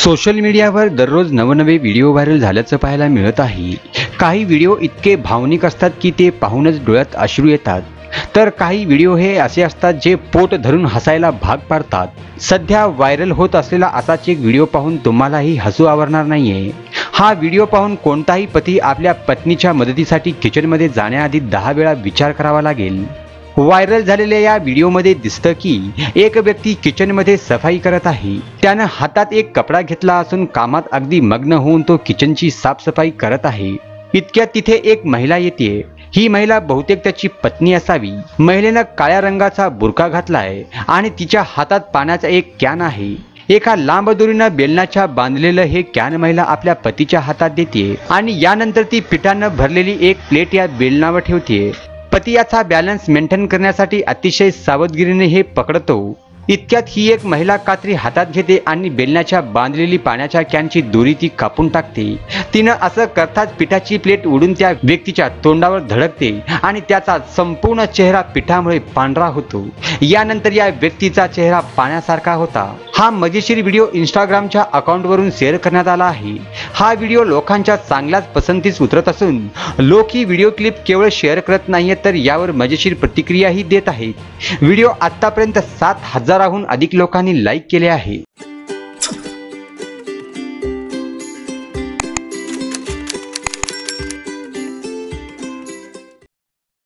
Social मीडियावर दररोज नवनवे व्हिडिओ व्हायरल झाल्याचं पाहायला मिळत आहे। काही व्हिडिओ इतके भावनिक असतात की ते पाहूनच डोळ्यात अश्रू येतात, तर काही व्हिडिओ हे असे असतात जे पोट धरून हसायला भाग पाडतात। सध्या व्हायरल होत असलेला असाच एक व्हिडिओ पाहून तुम्हालाही हसू आवरणार नाहीये। हा व्हिडिओ पाहून कोणताही पती आपल्या पत्नीच्या मदतीसाठी किचनमध्ये जाण्याआधी 10 वेळा विचार करावा लागेल। व्हायरल झालेल्या या व्हिडिओमध्ये दिसतं की एक व्यक्ती किचनमध्ये सफाई करत आहे। त्यानं हातात एक कपडा घेतला असून कामात अगदी मग्न होऊन तो किचनची साफसफाई करत आहे। इतक्यात तिथे एक महिला येते। ही महिला बहुतेक त्याची पत्नी असावी। महिलेनं काळ्या रंगाचा बुरका घातलाय आणि तिच्या हातात पाण्याचा एक कॅन आहे। एका लांब दोरीनं बेलनाच्या बांधलेलं हे कॅन महिला आपल्या पतीच्या हातात देते आणि यानंतर ती पिठानं भरलेली एक प्लेट या बेलनावर ठेवते। पती याचा बॅलन्स मेंटेन करण्यासाठी अतिशय सावधगिरीने हे पकडतो। इतक्यात ही एक महिला कात्री हातात घेते आणि बेलण्याच्या बांधलेली पाण्याच्या कॅनची दोरी ती कापून टाकते। तिनं असं करताच पिठाची प्लेट उडून त्या व्यक्तीच्या तोंडावर धडकते आणि त्याचा संपूर्ण चेहरा पिठामुळे पांढरा होतो। यानंतर या व्यक्तीचा चेहरा पाण्यासारखा होता। हा मजेशीर व्हिडिओ इंस्टाग्रामच्या अकाउंटवरून शेअर करण्यात आला आहे। हा व्हिडिओ लोकांच्या चांगल्याच पसंतीस उतरत असून लोक ही व्हिडिओ क्लिप केवळ शेअर करत नाहीयेत, तर यावर मजेशीर प्रतिक्रियाही देत आहेत। व्हिडिओ आतापर्यंत 7,000हून अधिक लोकांनी लाईक केले आहे।